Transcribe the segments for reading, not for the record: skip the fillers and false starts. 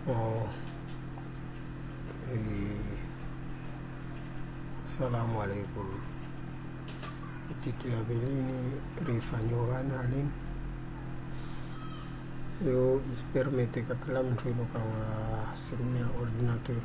Oh, Salamu alaikum. Titu ya belini rifanyogan halin yo ispermete ka kila mtu ilokawa sirumia ordinateur.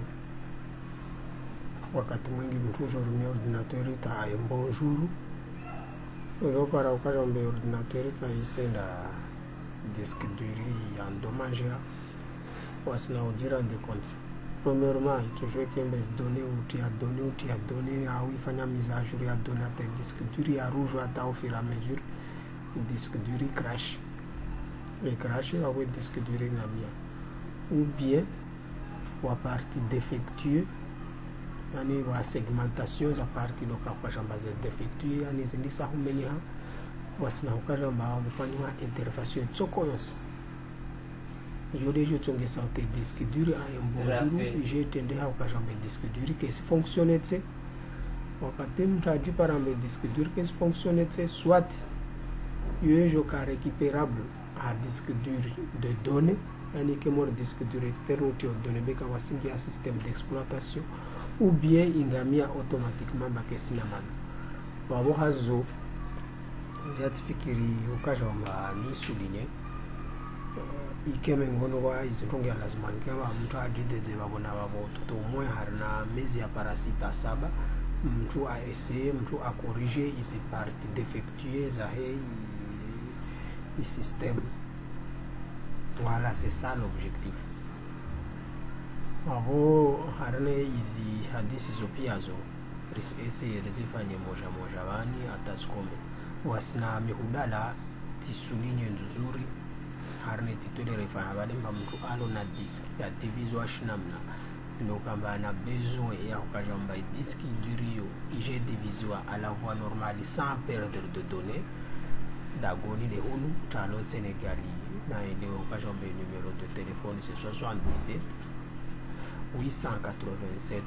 Wakati mwingi mtu urumia ordinateur ita bonjour yo para ukajombe ordinateur ka isenda disque duri endommagé wasina ujira de compte. Premièrement, toujours que les données ou tu as donné à où il faut mise à jour à donner à tes disques durs à rouge à au fur et à mesure le disque dur crash et crash à où disque dur ou bien ou à partir défectueux yani wa segmentation à partir de quoi jamba défectueux yani zindi sa humenya wasina ukajamba ufanywa intervention tsokoyos. Je déjà tombé sur tes disques durs à un bon jour, j'ai tendé à occasionner disque dur qui fonctionne c'est wakati mtaji par un disque dur qui fonctionne c'est soit il est récupérable à disque dur de données yani que mon disque dur externe ou données beka wasingi un système d'exploitation ou bien ingamia automatiquement bake sinamana wabo hazo yatifikiri ukajamba ni souligner ikeme ngono wa izitongia lazima kama mtu ajideze babona babo toto mwe harina mezi ya parasita 7 mtu a essayer mtu a corriger ici partie défectueuse za i système. Voilà, c'est ça l'objectif. Abo harina izi hadisi zopiazo essayer rezifanye moja bani ataskome wasina mihudala tisulinye nzuri harne titule refanya bale mtu alo na disk ya TV washinamna ndo kamba na besoin ya ukajamba diski durio ije diviswa à la voie normale sans perdre de données d'agoni de unu talo Sénégali na ile ukajamba numéro de téléphone c'est 77 887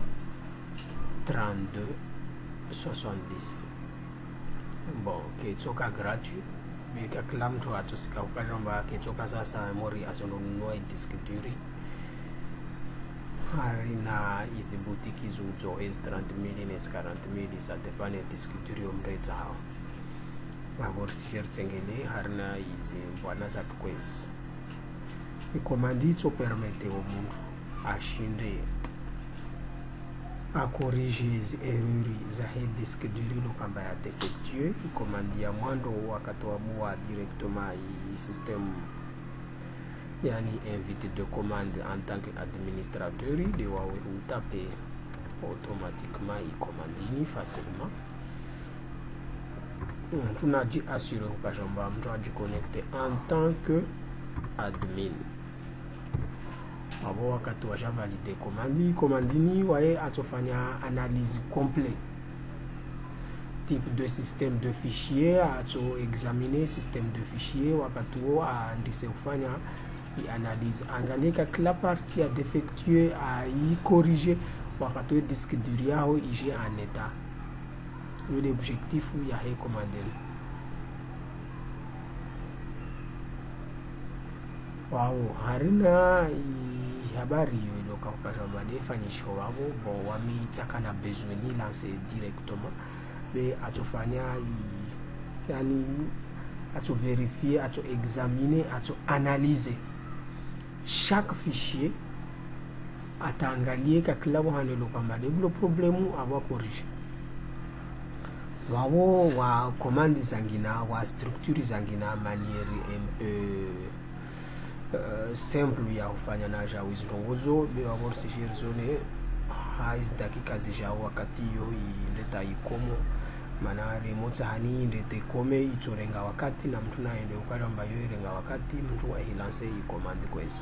32 70. Bon, qui est toka gratuit mais que kila mtu atusika ukajomba kitoka sasa mori asonunua disk duri harina hizi boutique zuzo es 30,000 nes 40,000 ça dépend des disques duri omreza hao babor sijertsengele harina hizi bwana za tukwezi ikomandi to permete au mundo ashinde a corriger les erreurs za disque dur lo kamba ya défectueux commande ya mwando wakatoa bua directement i système yani invité de commande en tant qu'administrateur de wa taper automatiquement i commandini facilement tunaji assurer ukajamba mtu aji connecter en tant que admin. Abo wakati waja valide commandini wae atofanya analyse complet type de système de fichier ato examiner système de fichier wakati aandise kufanya i analyse angalika kila partie ya défectueux a i corriger wakati disque dur yao ije en état. L'objectif ya he commandeni wao harina habari hiyo iloka ukajamba defanyisho wabo bo wamitaka na besoin ni lancer directement be atofanya yani ato vérifier ato examiner ato analyser chaque fichier ataangalie kila bohane lokamba le problème aba corriger wao wa commande zangina wa structure zangina manière un peu simple ya kufanya na ja wizrongozo be wabor sigir zone haiz dakika zija wakati yo ileta ikomo mana remote hani ndete kome itorenga wakati na mtu naende ukajamba yo irenga wakati mtu wa ilance i commande kwezi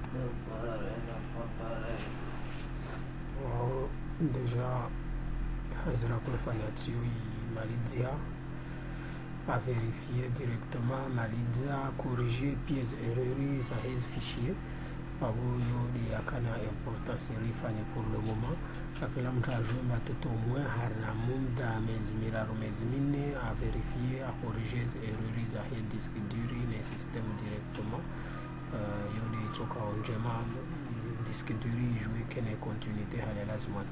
déjà hazira kufanya tio malidia à vérifier directement malidia corriger pièces erreurs à les fichiers abo yo di akana importance rifanye pour le moment akila mtajo matoto mwe harna munda mezi minne à vérifier à corriger les erreurs à les disques durs les systèmes directement yoni toka njema disque duri jouer kene continuité hala lazima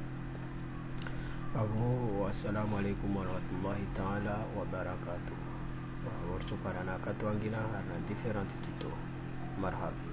abo. Wassalamu alaikum warahmatullahi ta'ala wabarakatuh. Warto parana katwangina harna different tuto marhaba.